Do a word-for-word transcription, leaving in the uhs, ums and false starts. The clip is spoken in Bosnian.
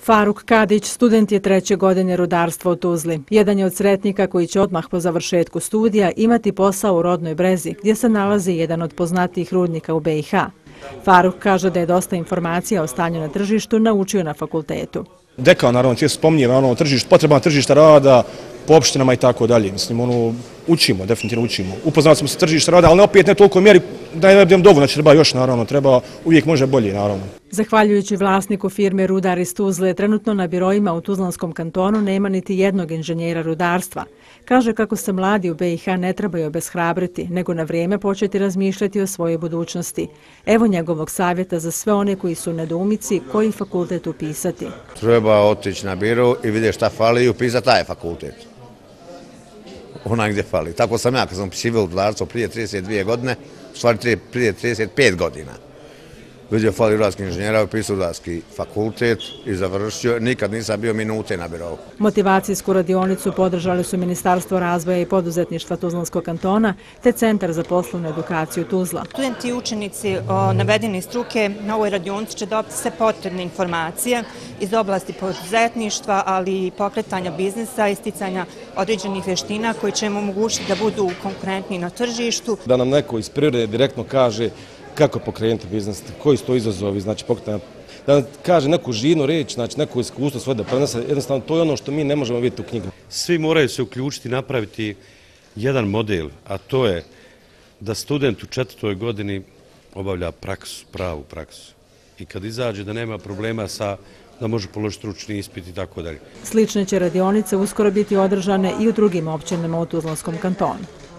Faruk Kadić, student je treće godine rudarstva u Tuzli. Jedan je od sretnika koji će odmah po završetku studija imati posao u Rodnoj Brezi, gdje se nalazi jedan od poznatijih rudnika u be i ha. Faruk kaže da je dosta informacija o stanju na tržištu naučio na fakultetu. Dekan, naravno, često spominje ono, tržište, potrebna tržišta rada, po opštinama i tako dalje. Mislim, ono, učimo, definitivno učimo. Upoznali smo se tržišta rada, ali opet ne toliko mjeri da je budem dovoljno, znači treba još, naravno, treba, uvijek može bolje, naravno. Zahvaljujući vlasniku firme Rudar iz Tuzle, trenutno na biroima u Tuzlanskom kantonu nema niti jednog inženjera rudarstva. Kaže kako se mladi u be i ha ne trebaju obeshrabriti, nego na vrijeme početi razmišljati o svojoj budućnosti. Evo njegovog savjeta za sve one koji su u nedoumici koji fakultet upisati. Treba otići na biro i vidjeti šta fali i upisati taj fakultet. Onaj gdje fali. Tako sam ja kad sam upisivao u rudarstvo prije trideset dvije godine, u stvari prije trideset pet godina. Vidio fali rudarski inženjera, upisao rudarski fakultet i završio. Nikad nisam bio minute na birovu. Motivacijsku radionicu podržali su Ministarstvo razvoja i poduzetništva Tuzlanskog kantona te Centar za poslovnu edukaciju Tuzla. Studenti i učenici navedene struke na ovoj radionici će dobiti sve potrebne informacije iz oblasti poduzetništva, ali i pokretanja biznisa i sticanja određenih vještina koji će im omogućiti da budu konkurentni na tržištu. Da nam neko iz prirode direktno kaže kako pokrenuti biznis, koji su to izazovi, znači pokretanja, da kaže neku živnu reč, znači neko iskustvo svoje da prenese, jednostavno to je ono što mi ne možemo vidjeti u knjigu. Svi moraju se uključiti i napraviti jedan model, a to je da student u četvrtoj godini obavlja praksu, pravu praksu. I kad izađe da nema problema sa, da može položiti stručni ispit i tako dalje. Slične će radionice uskoro biti održane i u drugim općinama u Tuzlanskom kantonu.